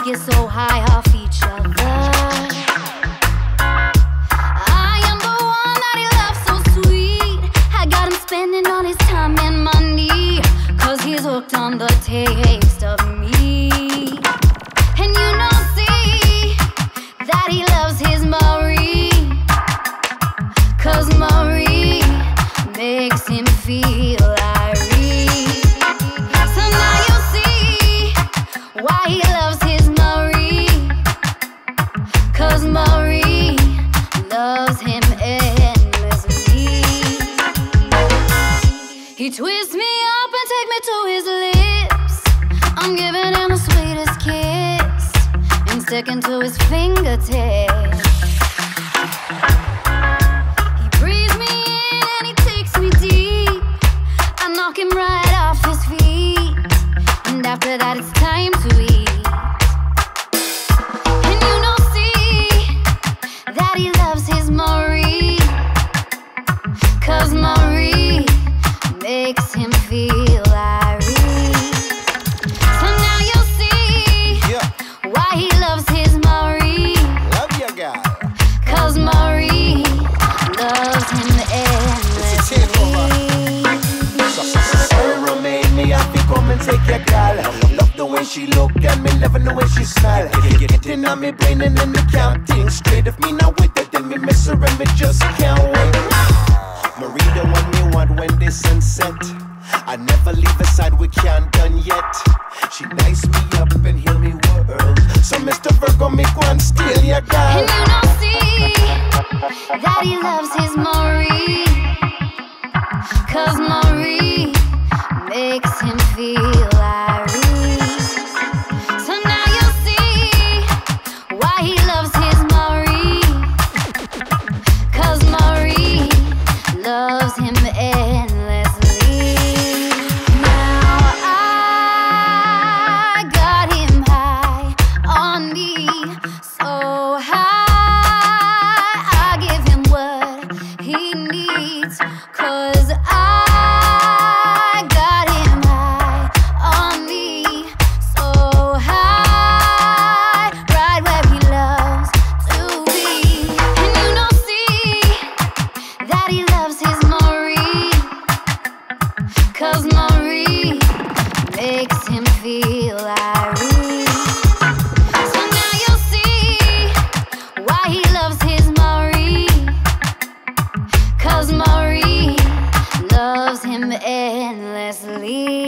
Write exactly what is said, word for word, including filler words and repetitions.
get so high off each other. I am the one that he loves so sweet. I got him spending all his time and money, cause he's hooked on the taste of me. And you know, see, that he loves his Marie, cause Marie makes him feel irate. So now you see why he loves his Marie, cause Marie loves him endlessly. He twists me up and take me to his lips. I'm giving him the sweetest kiss and sticking to his fingertips. He breathes me in and he takes me deep. I knock him right off his feet, and after that it's time to eat. And you know, see, that he loves his Marie, cause Marie makes him feel irate. So now you see, Yeah, why he loves his Marie, love ya, girl. cause Marie loves him It's a takeover. endlessly. Sarah made me happy, come and take your girl. Love the way she look and me loving the way she smile. Get it in on me brain and then me can't think straight. If me not with it, then me miss her and me just can't wait. Marie the one me want when the sun set. I never leave her side, we can't done yet. She nice me up and heal me world. So Mister Virgo, me go and steal your girl. And you know, see, that he loves his Marie, cause Marie makes him feel irate. So now you see why he loves his Marie, cause Marie loves him endlessly. Now I got him high on me, so high I give him what he needs, cause I got him high on me, so high, right where he loves to be. And you know, see, that he loves his Marie, cause Marie makes him feel irate. So now you see why he loves his Marie, cause Marie loves him endlessly.